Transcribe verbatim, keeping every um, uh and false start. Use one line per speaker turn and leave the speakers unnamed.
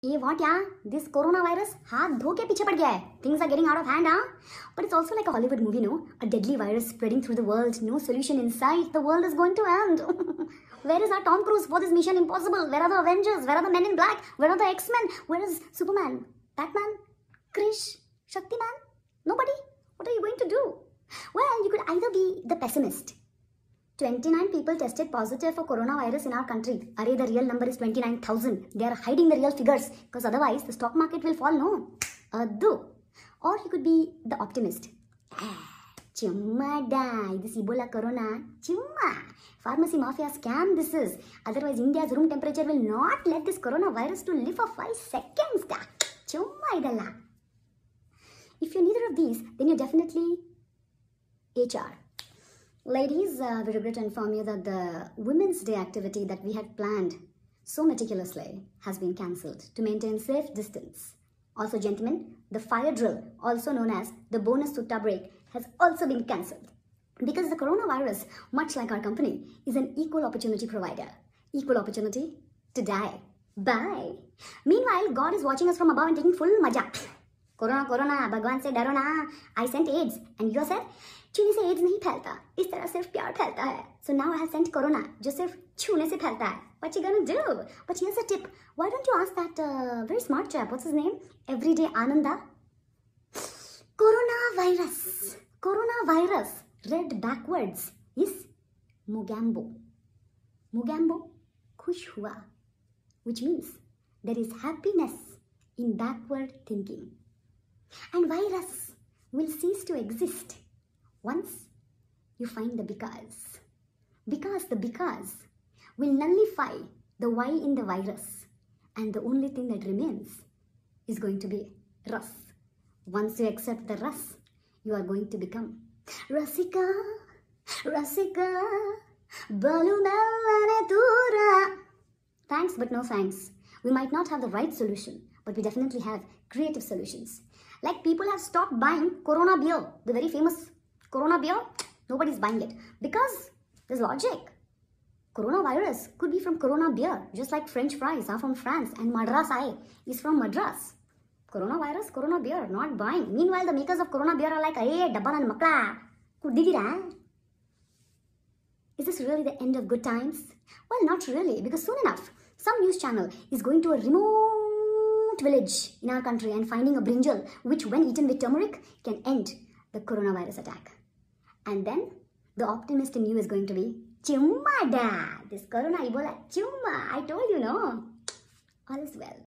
ये what यार? This coronavirus हाथ धो के पीछे पड़ गया है. Things are getting out of hand, huh? But it's also like a Hollywood movie, no? A deadly virus spreading through the world. No solution in sight. The world is going to end. Where is our Tom Cruise for this Mission Impossible? Where are the Avengers? Where are the Men in Black? Where are the X-Men? Where is Superman? Batman? Krish? Shaktiman? Nobody? What are you going to do? Well, you could either be the pessimist. twenty-nine people tested positive for coronavirus in our country. Arey, the real number is twenty-nine thousand. They are hiding the real figures because otherwise the stock market will fall, no? Addu. Or you could be the optimist. Chumma da. This Ebola corona. Chumma. Pharmacy mafia scam this is. Otherwise India's room temperature will not let this coronavirus to live for five seconds da. Chumma idalla. If you're neither of these, then you're definitely H R. Ladies, uh, we regret to inform you that the Women's Day activity that we had planned so meticulously has been cancelled to maintain safe distance. Also, gentlemen, the fire drill, also known as the bonus sutta break, has also been cancelled because the coronavirus, much like our company, is an equal opportunity provider. Equal opportunity to die. Bye. Meanwhile, God is watching us from above and taking full maja. Corona, corona, Bhagwan se daro na. I sent AIDS and you said, छूने से ads नहीं फैलता, इस तरह सिर्फ प्यार फैलता है. So now I have sent corona, जो सिर्फ छूने से फैलता है. What you gonna do? But here's a tip. Why don't you ask that uh, very smart chap, what's his name? Everyday Ananda. Coronavirus. Coronavirus. Read backwards is Mogambo. Mogambo, खुश हुआ, which means there is happiness in backward thinking. And virus will cease to exist once you find the because. Because the because will nullify the Y in the virus. And the only thing that remains is going to be Ras. Once you accept the Ras, you are going to become Rasika, Rasika, Balumellane Tura. Thanks, but no thanks. We might not have the right solution, but we definitely have creative solutions. Like people have stopped buying Corona beer, the very famous Corona beer. Nobody's buying it because there's logic. Coronavirus could be from Corona beer, just like French fries are from France and Madras Eye is from Madras. Coronavirus, Corona beer, not buying. Meanwhile, the makers of Corona beer are like, hey, dabba nan makla, kudigira. Is this really the end of good times? Well, not really, because soon enough, some news channel is going to a remote village in our country and finding a brinjal, which when eaten with turmeric can end the coronavirus attack. And then the optimist in you is going to be, chumma da, this corona Ebola, chumma, I told you no, all is well.